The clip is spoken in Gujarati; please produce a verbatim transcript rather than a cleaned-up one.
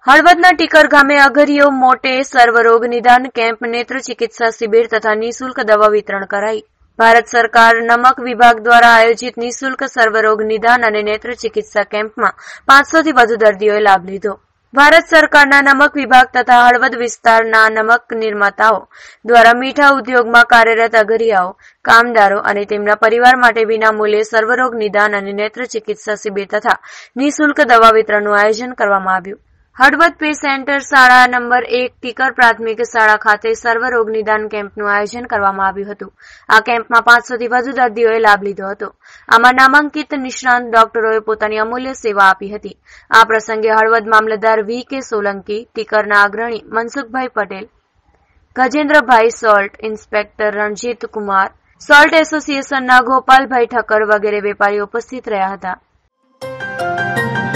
હળવદના ટીકર ગામે અઘરીઓ મોટે સર્વરોગ નિદાન કેમ્પ, નેત્ર ચિકિત્સા શિબિર તથા નિઃશુલ્ક દવા વિતરણ કરાઈ. ભારત સરકાર નમક વિભાગ દ્વારા આયોજિત નિઃશુલ્ક સર્વરોગ નિદાન અને નેત્ર ચિકિત્સા કેમ્પમાં પાંચસો થી વધુ દર્દીઓએ લાભ લીધો. ભારત સરકારના નમક વિભાગ તથા હળવદ વિસ્તારના નમક નિર્માતાઓ દ્વારા મીઠા ઉદ્યોગમાં કાર્યરત અઘરિયાઓ, કામદારો અને તેમના પરિવાર માટે વિનામૂલ્યે સર્વરોગ નિદાન અને નેત્ર ચિકિત્સા શિબિર તથા નિઃશુલ્ક દવા વિતરણનું આયોજન કરવામાં આવ્યું. હળવદ પે સેન્ટર શાળા નંબર એક ટીકર પ્રાથમિક શાળા ખાતે સર્વરોગ નિદાન કેમ્પનું આયોજન કરવામાં આવ્યું હતું. આ કેમ્પમાં પાંચસો થી વધુ દર્દીઓએ લાભ લીધો હતો. આમાં નામાંકિત નિષ્ણાંત ડોક્ટરોએ પોતાની અમૂલ્ય સેવા આપી હતી. આ પ્રસંગે હળવદ મામલતદાર વી કે સોલંકી, ટીકરના અગ્રણી Mansukhbhai Patel, Gajendrabhai salt, inspector Ranjit Kumar, salt એસોસિએશનના ગોપાલભાઈ ઠક્કર વગેરે વેપારીઓ ઉપસ્થિત રહ્યા હતા.